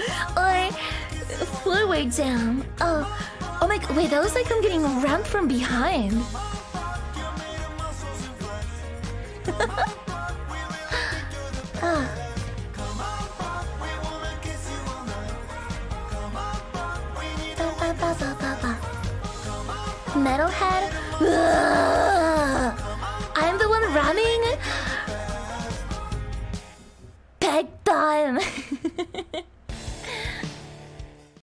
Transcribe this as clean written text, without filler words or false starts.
Or forward down. Oh my god, wait, that was like I'm getting rammed from behind. Metalhead? Ugh.